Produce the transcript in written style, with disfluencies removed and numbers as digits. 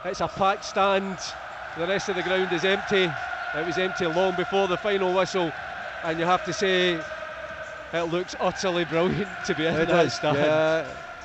It's a packed stand. The rest of the ground is empty. It was empty long before the final whistle, and you have to say it looks utterly brilliant to be in that stand. Yeah,